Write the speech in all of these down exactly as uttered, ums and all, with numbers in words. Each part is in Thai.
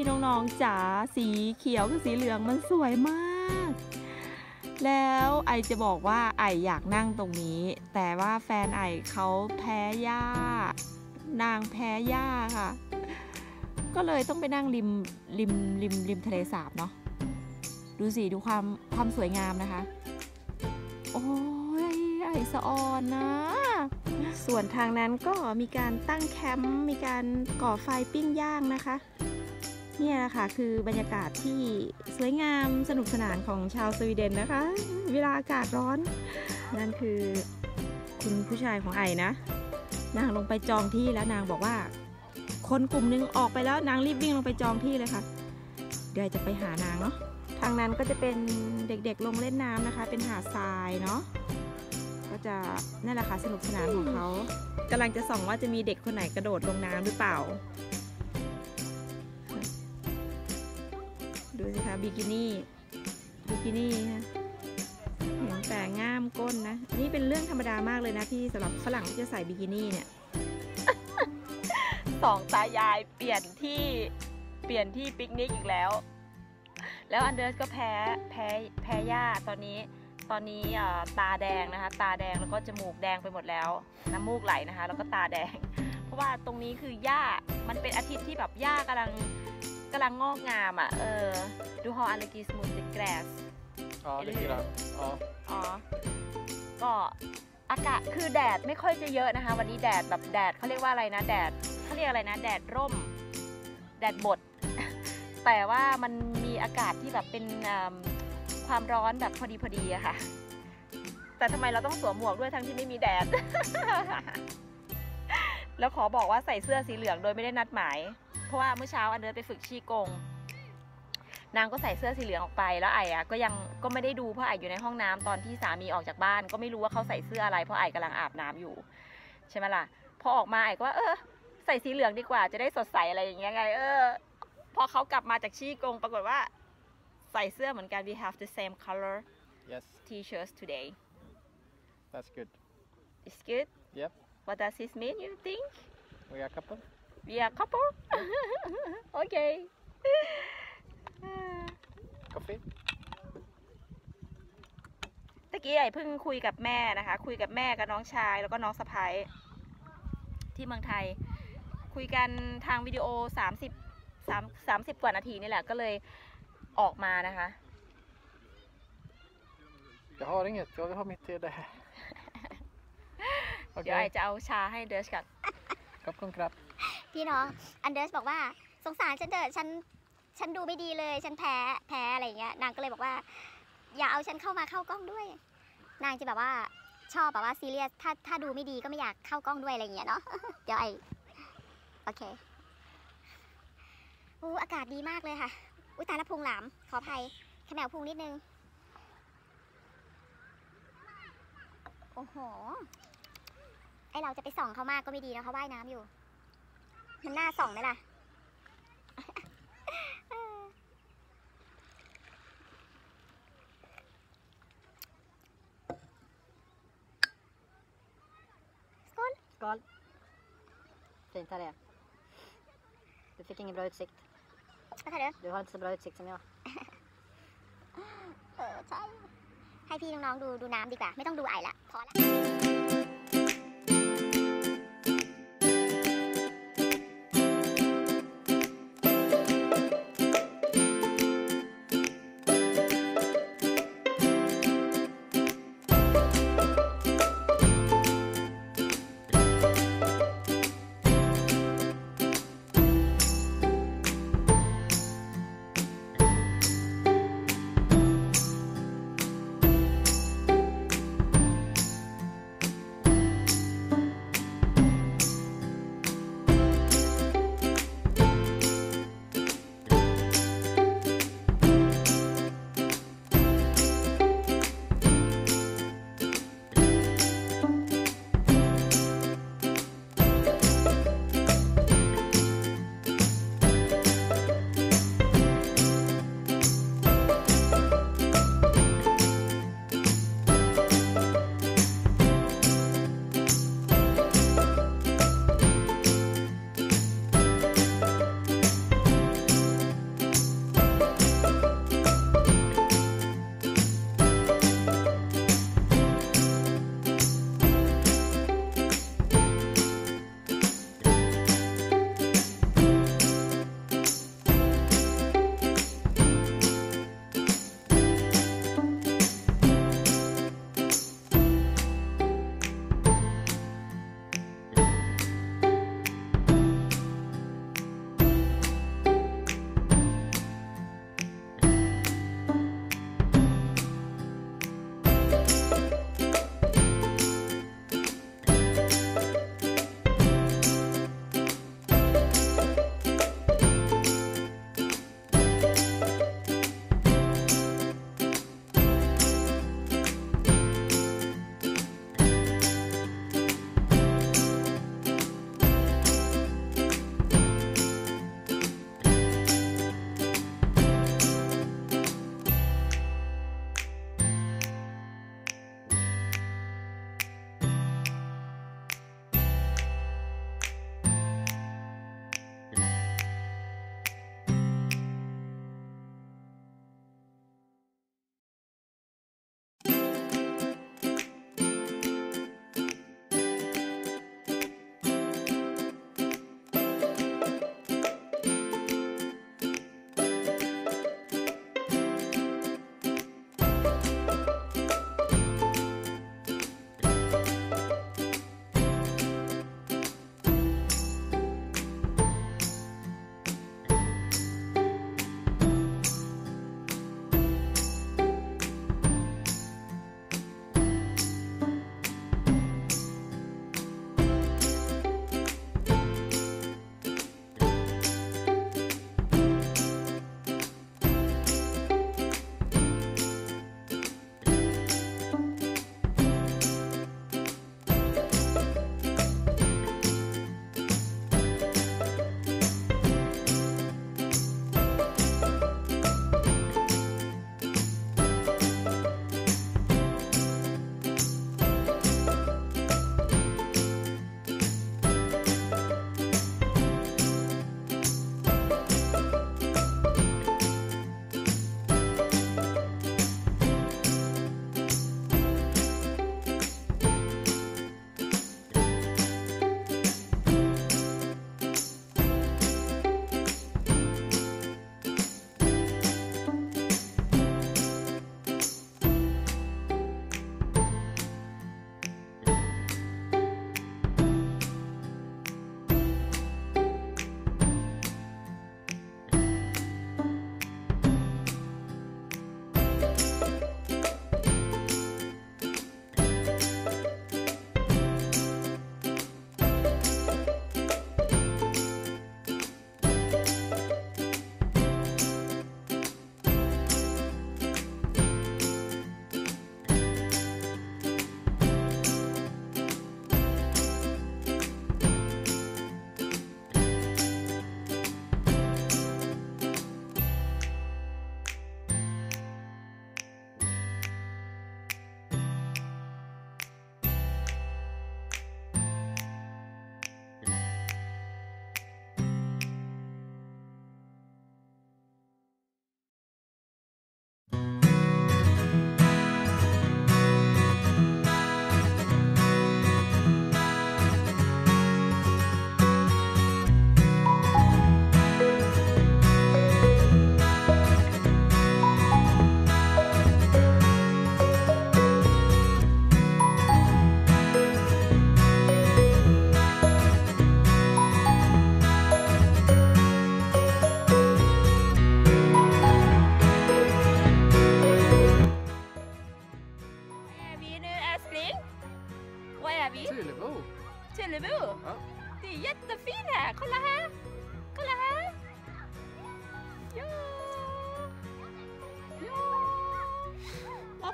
ๆน้องๆจ๋าสีเขียวกับสีเหลืองมันสวยมากแล้วไอจะบอกว่าไออยากนั่งตรงนี้แต่ว่าแฟนไอเขาแพ้หญ้านางแพ้หญ้าค่ะก็เลยต้องไปนั่งริมริมริมริมทะเลสาบเนาะดูสิดูความความสวยงามนะคะโอ้ยไอสะออนนะส่วนทางนั้นก็มีการตั้งแคมป์มีการก่อไฟปิ้งย่างนะคะเนี่ยแหละค่ะคือบรรยากาศที่สวยงามสนุกสนานของชาวสวีเดนนะคะเวลาอากาศร้อนนั่นคือคุณผู้ชายของไอนะนางลงไปจองที่แล้วนางบอกว่าคนกลุ่มนึงออกไปแล้วนางรีบวิ่งลงไปจองที่เลยค่ะเดี๋ยวจะไปหานางเนาะทางนั้นก็จะเป็นเด็กๆลงเล่นน้ำนะคะเป็นหาดทรายเนาะก็จะนั่นแหละค่ะสนุกสนานของเขากำลังจะส่องว่าจะมีเด็กคนไหนกระโดดลงน้ำหรือเปล่าดูสิคะบิกินี่บิกินี่ค่ะเห็นแต่ง่ามก้นนะนี่เป็นเรื่องธรรมดามากเลยนะที่สำหรับฝรั่งที่จะใส่บิกินี่เนี่ย สองตายายเปลี่ยนที่เปลี่ยนที่ปิกนิกอีกแล้วแล้วอันเดอร์สก็แพ้แพ้แพ้หญ้าตอนนี้ตอนนี้ตาแดงนะคะตาแดงแล้วก็จมูกแดงไปหมดแล้วน้ำมูกไหลนะคะแล้วก็ตาแดงเพราะว่าตรงนี้คือหญ้ามันเป็นอาทิตย์ที่แบบหญ้ากำลังกำลังงอกงามอ่ะเออดูฮออัลเลกิสมูติแกรสอ๋อเด็กกีฬาอ๋ออ๋อก็อากาศคือแดดไม่ค่อยจะเยอะนะคะวันนี้แดดแบบแดดเขาเรียกว่าอะไรนะแดดเขาเรียกอะไรนะแดดร่มแดดบดแต่ว่ามันมีอากาศที่แบบเป็นความร้อนแบบพอดีพอดีอะค่ะแต่ทำไมเราต้องสวมหมวกด้วยทั้งที่ไม่มีแดด แล้วขอบอกว่าใส่เสื้อสีเหลืองโดยไม่ได้นัดหมายเพราะว่าเมื่อเช้าอันเดินไปฝึกชี้กงนางก็ใส่เสื้อสีเหลืองออกไปแล้วไอ้อะก็ยังก็ไม่ได้ดูเพราะไอ้อยู่ในห้องน้ำตอนที่สามีออกจากบ้านก็ไม่รู้ว่าเขาใส่เสื้ออะไรเพราะไอ้กำลังอาบน้ำอยู่ใช่ไหมล่ะพอออกมาไอ้ก็ว่าเออใส่สีเหลืองดีกว่าจะได้สดใสอะไรอย่างเงี้ยไงเออพอเขากลับมาจากชี้กงปรากฏว่าใส่เสื้อเหมือนกัน we have the same color yes t-shirts today that's good it's good yep what does this mean you think we are couple we are couple okay กาแฟตะกี้ไอ้เพิ่งคุยกับแม่นะคะคุยกับแม่กับน้องชายแล้วก็น้องสะใภ้ที่เมืองไทยคุยกันทางวิดีโอสามสิบ สามสิบกว่านาทีนี่แหละก็เลยออกมานะคะ Jag har inget jag vill ha mitt te där เดี๋ยวไอ้จะเอาชาให้เดอร์ชกันขอบคุณครับพี่น้องอันเดอร์สบอกว่าสงสารฉันเถอะฉันฉันดูไม่ดีเลยฉันแพ้แพ้อะไรเงี้ยนางก็เลยบอกว่าอย่าเอาฉันเข้ามาเข้ากล้องด้วยนางจะแบบว่าชอบแบบว่าซีเรียสถ้าถ้าดูไม่ดีก็ไม่อยากเข้ากล้องด้วยอะไรเงี้ยเนาะ เดี๋ยวไอโอเคอู้อากาศดีมากเลยค่ะอุ้ยตาละพุงหลามขออภัยแค่แมวพุงนิดนึงโอ้โหไอเราจะไปส่องเขามากก็ไม่ดีนะเขาว่ายน้ำอยู่มันน่าส่องไหมล่ะskål skål fint här är du fick ingen bra utsikt vad tar du du har inte så bra utsikt som jag เออใช่ให้พี่น้องๆดูดูน้ำดีกว่าไม่ต้องดูไอละพอละ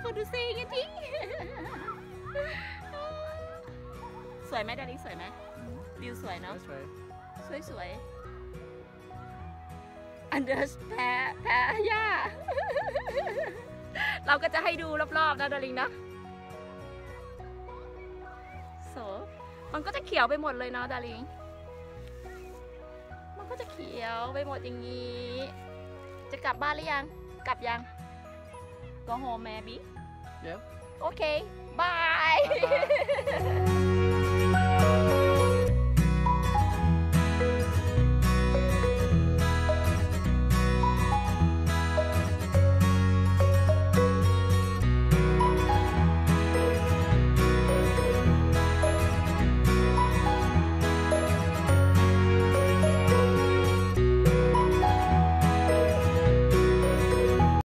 for to say it ทีสวยไหมดาริงสวยไหมวิวสวยเนาะ Det är Sverige. สวยสวยอันเดอร์สแพ้แพ้ย่า เราก็จะให้ดูรอบๆนะดาริงนะโสมันก็จะเขียวไปหมดเลยเนาะดาริงมันก็จะเขียวไปหมดอย่างนี้ จะกลับบ้านหรือยัง กลับยัง go home maybe Yeah. โอเค บาย Bye bye.